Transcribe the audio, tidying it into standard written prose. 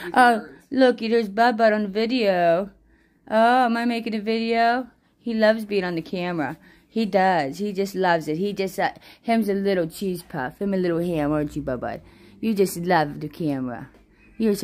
Oh, look, there's Bud on the video. Oh, am I making a video? He loves being on the camera. He does. He just loves it. He just, him's a little cheese puff. Him a little ham, aren't you, Bud? You just love the camera. You're